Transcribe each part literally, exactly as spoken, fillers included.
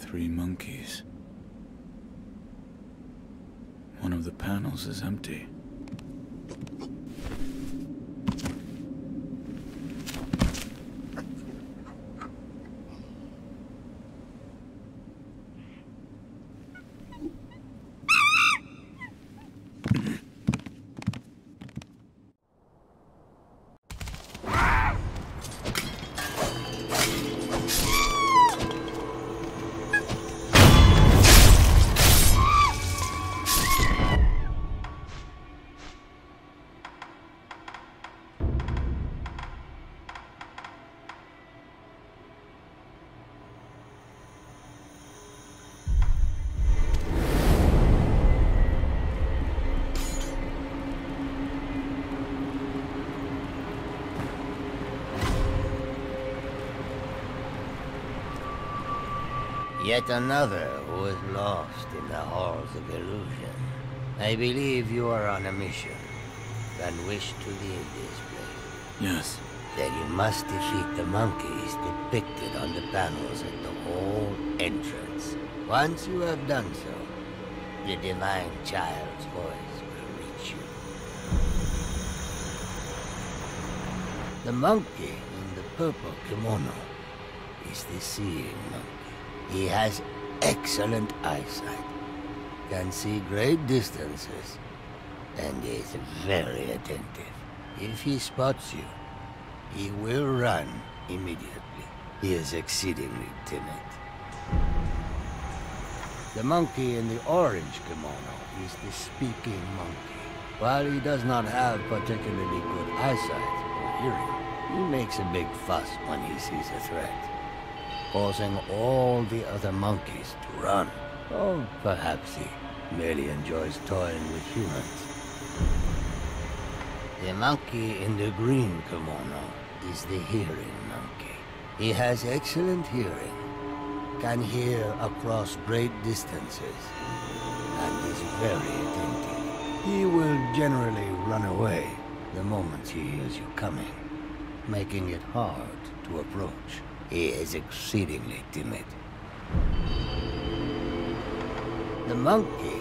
Three monkeys. One of the panels is empty. Yet another who is lost in the halls of illusion. I believe you are on a mission and wish to leave this place. Yes. Then you must defeat the monkeys depicted on the panels at the hall entrance. Once you have done so, the divine child's voice will reach you. The monkey in the purple kimono is the seeing monkey. He has excellent eyesight, can see great distances, and is very attentive. If he spots you, he will run immediately. He is exceedingly timid. The monkey in the orange kimono is the speaking monkey. While he does not have particularly good eyesight or hearing, he makes a big fuss when he sees a threat, causing all the other monkeys to run. Or perhaps he merely enjoys toying with humans. The monkey in the green kimono is the hearing monkey. He has excellent hearing, can hear across great distances, and is very attentive. He will generally run away the moment he hears you coming, making it hard to approach. He is exceedingly timid. The monkey...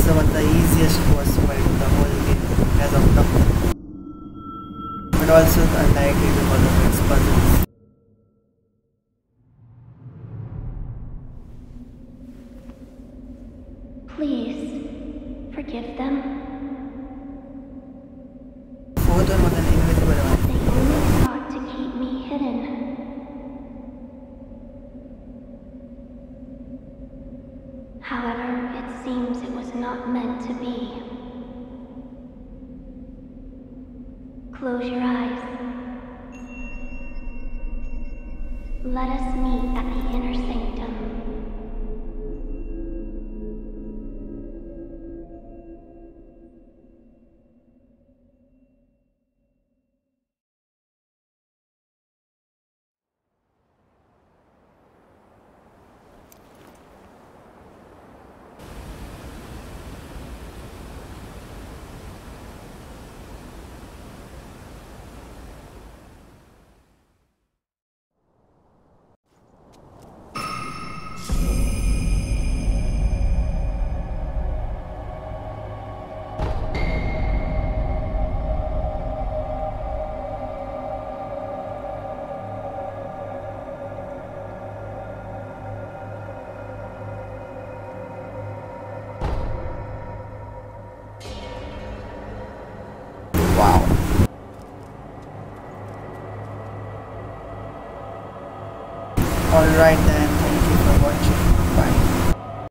the one of the easiest boss fight in the whole game as of now. But also unlikely because of its puzzles. Please, forgive them. Fourth one was an invisible one. They only sought to keep me hidden. However, it seems it was not meant to be. Close your eyes. Let us meet at the inner sanctum. Wow. Alright then.